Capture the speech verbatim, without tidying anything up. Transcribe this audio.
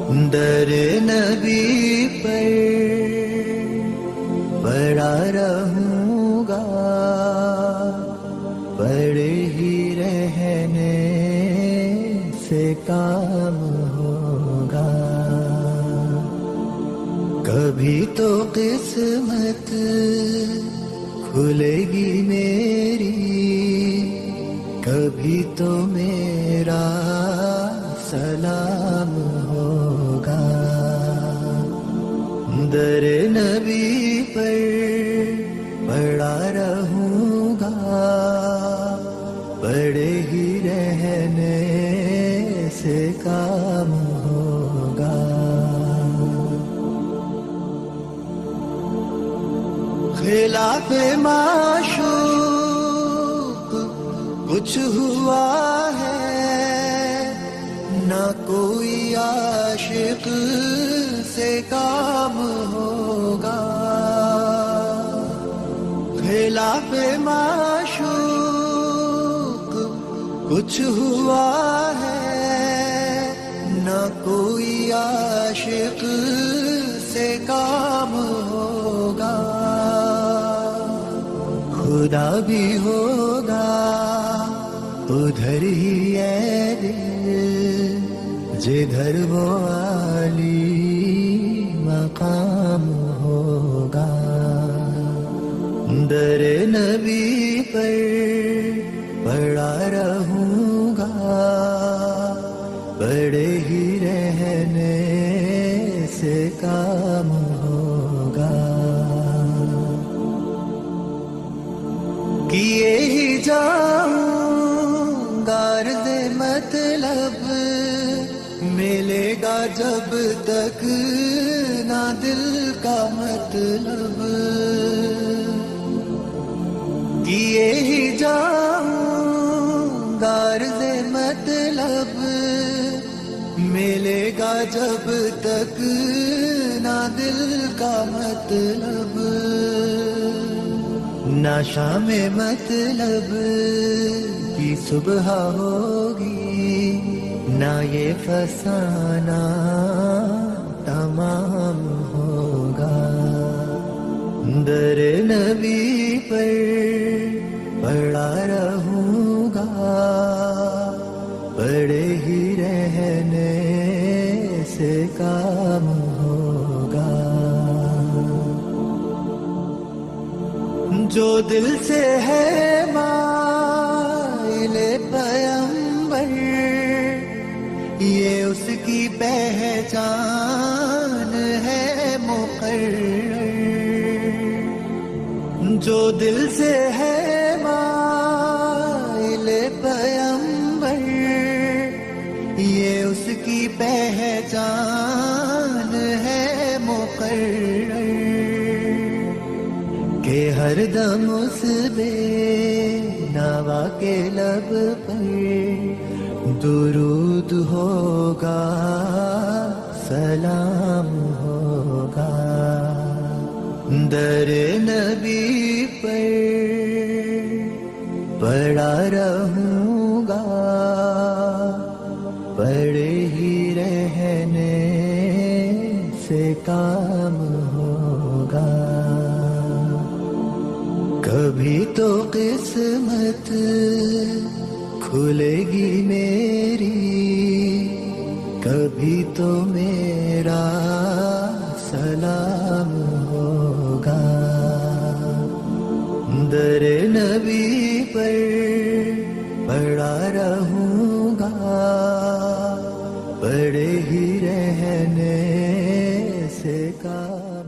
در نبی پر پڑا رہوں گا، پڑے ہی رہنے سے کام ہوگا. کبھی تو قسمت کھلے گی میری، کبھی تو میرا سلام ہوگا. در نبی پر پڑا رہوں گا، پڑے ہی رہنے سے کام ہوگا. خلاف معشوق کچھ ہوا ہے، نہ کوئی عاشق سے کام ہوگا. خلاف معشوق کچھ ہوا ہے، نہ کوئی عاشق سے کام ہوگا. خدا بھی ہوگا ادھر ہی ہے دل، جدھر وہ عالی مقام ہوگا. در نبی پر پڑا رہوں گا، پڑے ہی رہنے سے کام ہوگا. کیے ہی جاؤں غرض مطلب، ملے گا جب تک نہ دل کا مطلب. کیے ہی جاؤں غرض مطلب، ملے گا جب تک نہ دل کا مطلب. نہ شام مطلب کی صبح ہوگی، نہ یہ فسانہ تمام ہوگا. در نبی پر پڑا رہوں گا، پڑے ہی رہنے سے کام ہوگا. جو دل سے ہے مائل پیمبر، یہ اس کی پہچان ہے مقرر. جو دل سے ہے مائل پیمبر، یہ اس کی پہچان ہے مقرر. کہ ہر دم اس بے نوا کے لب پر درود ہوگا، سلام ہوگا. در نبی پر پڑا رہوں گا، پڑے ہی رہنے سے کام ہوگا. کبھی تو قسمت کھلے گی میری، کبھی تو میرا سلام ہوگا. در نبی پر پڑا رہوں گا، پڑے ہی رہنے سے کا